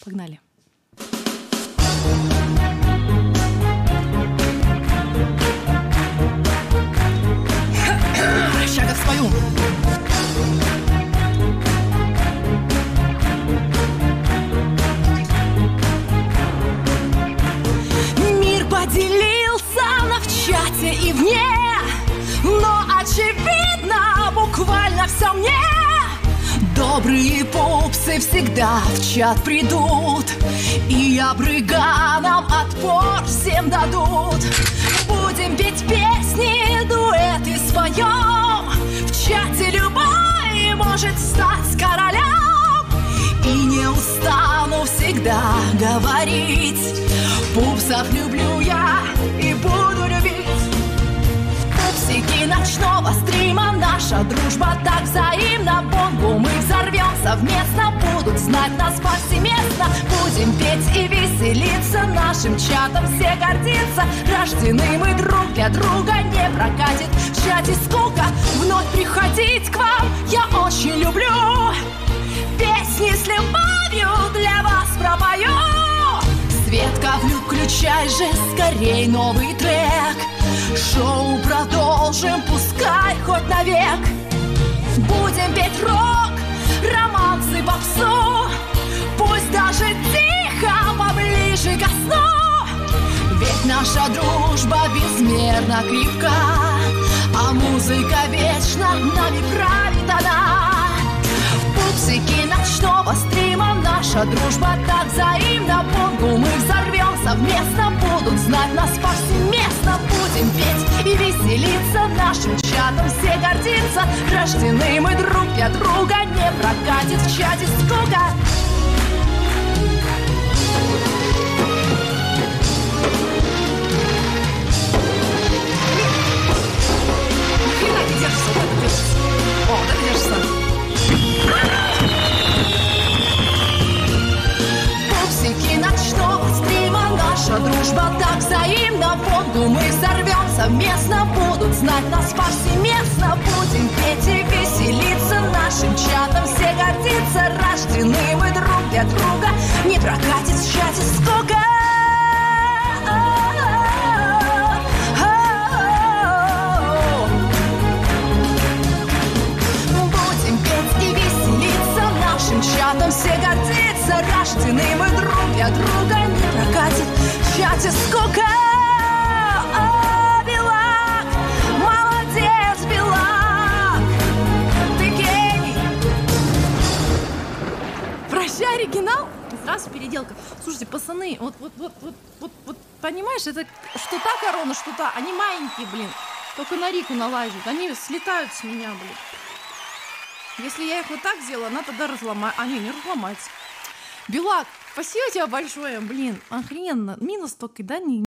Погнали. Ща как спою. Мир поделился на в чате и вне, но очевидно, буквально все мне. Добрые пупсы всегда в чат придут, и обрыганам отпор всем дадут. Будем петь песни, дуэты споем, в чате любой может стать королем. И не устану всегда говорить: пупсов люблю я и буду любить. Пупсики ночного стрима, наша дружба так взаимна. Бомбу мы взорвем совместно, будут знать нас повсеместно. Будем петь и веселиться, нашим чатом все гордиться. Рождены мы друг для друга, не прокатит в чате скука. Вновь приходить к вам я очень люблю, песни с любовью для вас пропою. Светка, включай же скорей новый трек, шоу продолжим, пускай хоть навек. Будем петь рок, романсы, попсу, пусть даже тихо, поближе ко сну. Ведь наша дружба безмерно крепка, а музыка вечно нами правит она. Пупсики ночного стрима, наша дружба так взаимна. Бомбу мы взорвем совместно, будут знать нас повсеместно. Будем петь и веселиться, нашим чатом все гордиться. Рождены мы друг для друга, не прокатит в чате скука. Хрена ты держишься, вот это держится. О, вот это держится. Пупсики ночного стрима, наша дружба так взаимна. Бомбу мы взорвем совместно, будут знать нас повсеместно. Будем петь и веселиться, нашим чатом все гордиться. Рождены мы друг для друга, не прокатит в чате скука. Нашим чатом все гордиться, рождены мы друг для друга, не прокатит в чате скука. О, Билак, молодец, Билак, ты гений. Прощай, оригинал, и сразу переделка. Слушайте, пацаны, вот, понимаешь, это что та корона, что та, они маленькие, блин, только на Рику налазят, они слетают с меня, блин. Если я их вот так сделала, она тогда разломается. А не разломается. Билак, спасибо тебе большое, блин, охрененно. Минус только, да, не